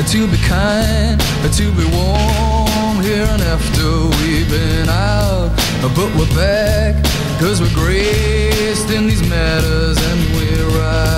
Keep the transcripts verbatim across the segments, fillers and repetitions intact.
to be kind, to be warm here and after we've been out. But we're back, cause we're graced in these matters and we're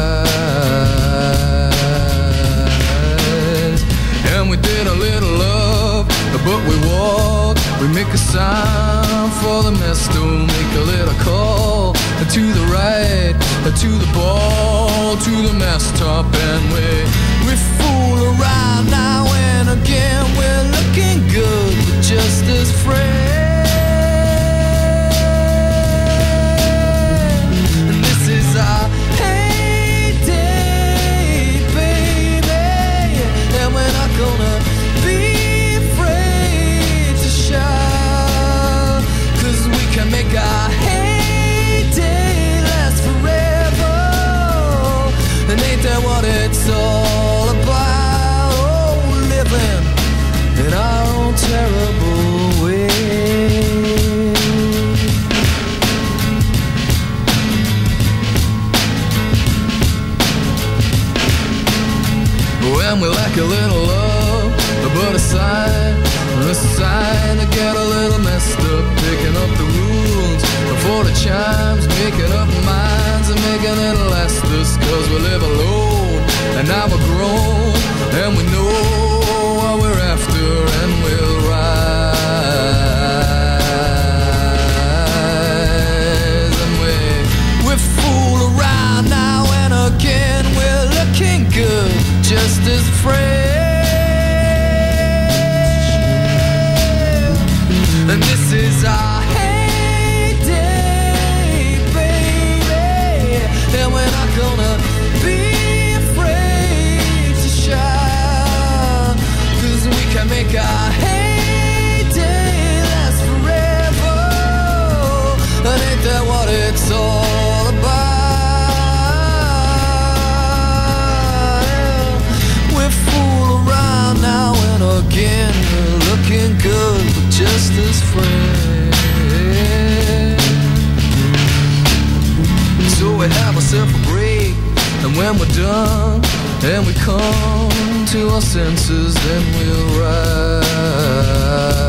rise. And we did a little love, but we walk, we make a sign for the master, make a little call to the right, to the ball, to the mast top, and we we fool around now and again. We're looking good, but just as friends. And this is our heyday, baby, and we're not gonna be afraid to shout, cause we can make our heyday last forever. And ain't that what it's all about? Oh, living in our own terrible way. When we lack a little love, but a sign, a sign to get a little messed up, picking up the rules for the chimes, making up minds and making it last us, cause we live alone and now we're grown and we know what we're after and we'll rise. And we we fool around now and again. We're looking good, just as friends. And this is our heyday, baby, and we're not gonna be afraid to shout, cause we can make our heyday last forever. And ain't that what it's all about? We fool around now and again. We're looking good, but just as friends. So we have ourselves a break, and when we're done and we come to our senses, then we'll rise.